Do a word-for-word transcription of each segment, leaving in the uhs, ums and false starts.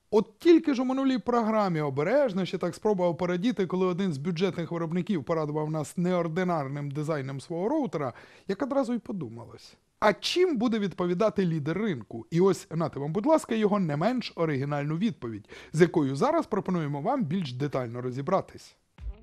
От тільки ж у минулій програмі обережно ще так спробував порадіти, коли один з бюджетних виробників порадував нас неординарним дизайном свого роутера, як одразу й подумалось. А чим буде відповідати лідер ринку? І ось нате вам, будь ласка, його не менш оригінальну відповідь, з якою зараз пропонуємо вам більш детально розібратись.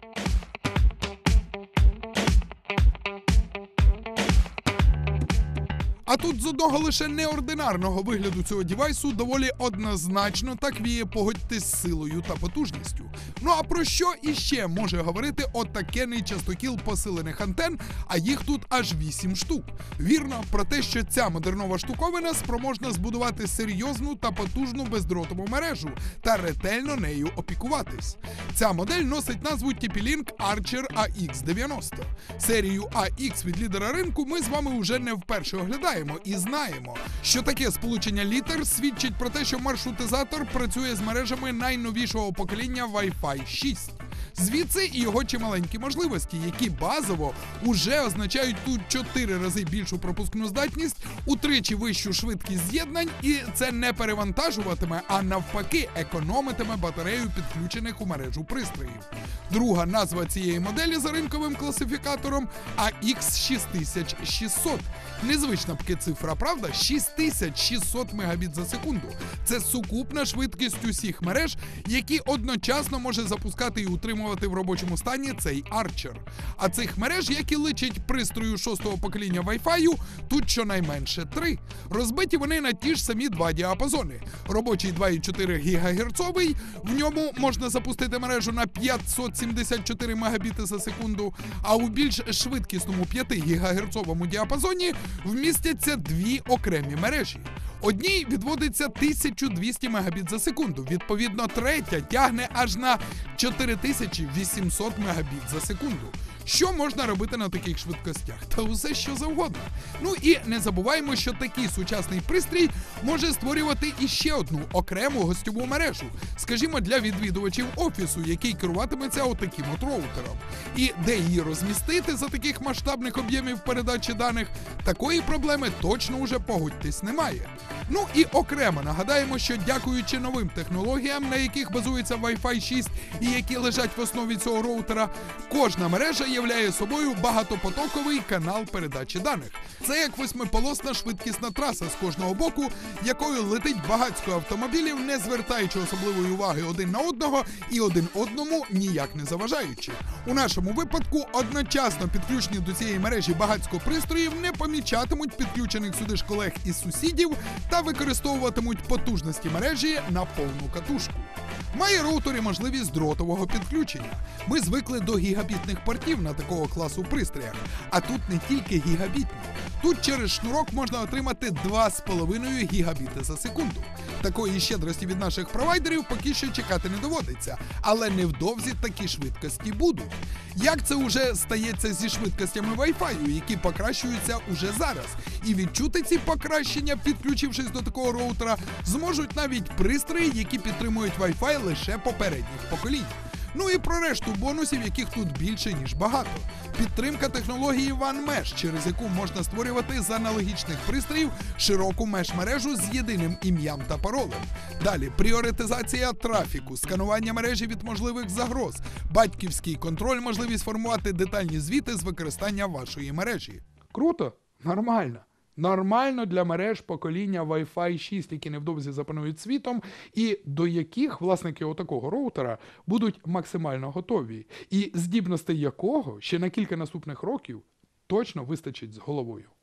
А тут з одного лише неординарного вигляду цього девайсу доволі однозначно так віє, погодьтесь, з силою та потужністю. Ну а про що іще може говорити отакений частокіл посилених антен, а їх тут аж вісім штук? Вірно, про те, що ця модернова штуковина спроможна збудувати серйозну та потужну бездротову мережу та ретельно нею опікуватись. Ця модель носить назву ті пі-Link Archer а ікс дев'яносто. Серію а ікс від лідера ринку ми з вами вже не вперше оглядаємо і знаємо, що таке сполучення літер свідчить про те, що маршрутизатор працює з мережами найновішого покоління Wi-Fi шість. Звідси і його чималенькі можливості, які базово уже означають тут чотири рази більшу пропускну здатність, утричі вищу швидкість з'єднань, і це не перевантажуватиме, а навпаки економитиме батарею підключених у мережу пристроїв. Друга назва цієї моделі за ринковим класифікатором а ікс шість тисяч шістсот. Незвична таки цифра, правда? шість тисяч шістсот мегабіт за секунду. Це сукупна швидкість усіх мереж, які одночасно може запускати і утримувати в робочому стані цей Archer. А цих мереж, які личить пристрою шостого покоління Wi-Fi, тут щонайменше три. Розбиті вони на ті ж самі два діапазони. Робочий два і чотири гігагерцовий, в ньому можна запустити мережу на п'ятсот сімдесят чотири мегабіти за секунду, а у більш швидкісному п'ятигігагерцовому діапазоні вмістяться дві окремі мережі. Одній відводиться тисяча двісті мегабіт за секунду, відповідно третя тягне аж на чотири тисячі вісімсот мегабіт за секунду. Що можна робити на таких швидкостях? Та усе що завгодно. Ну і не забуваємо, що такий сучасний пристрій може створювати іще одну окрему гостьову мережу, скажімо, для відвідувачів офісу, який керуватиметься отаким от роутером. І де її розмістити за таких масштабних об'ємів передачі даних, такої проблеми точно уже, погодьтесь, немає. Ну і окремо нагадаємо, що дякуючи новим технологіям, на яких базується Wi-Fi шість і які лежать в основі цього роутера, кожна мережа являє собою багатопотоковий канал передачі даних. Це як восьмиполосна швидкісна траса з кожного боку, якою летить багатько автомобілів, не звертаючи особливої уваги один на одного і один одному ніяк не заважаючи. У нашому випадку одночасно підключені до цієї мережі багатько пристроїв не помічатимуть підключених сюди ж колег і сусідів та використовуватимуть потужності мережі на повну катушку. Має роутер і можливість дротового підключення. Ми звикли до гігабітних портів на такого класу пристроях, а тут не тільки гігабітні. Тут через шнурок можна отримати два з половиною гігабіти за секунду. Такої щедрості від наших провайдерів поки що чекати не доводиться, але невдовзі такі швидкості будуть. Як це уже стається зі швидкостями Wi-Fi, які покращуються уже зараз. І відчути ці покращення, підключившись до такого роутера, зможуть навіть пристрої, які підтримують Wi-Fi лише попередніх поколінь. Ну і про решту бонусів, яких тут більше, ніж багато. Підтримка технології One Mesh, через яку можна створювати з аналогічних пристроїв широку меш-мережу з єдиним ім'ям та паролем. Далі пріоритизація трафіку, сканування мережі від можливих загроз, батьківський контроль, можливість формувати детальні звіти з використання вашої мережі. Круто? Нормально. Нормально для мереж покоління Wi-Fi шість, які невдовзі запанують світом, і до яких власники отакого роутера будуть максимально готові, і здібностей якого ще на кілька наступних років точно вистачить з головою.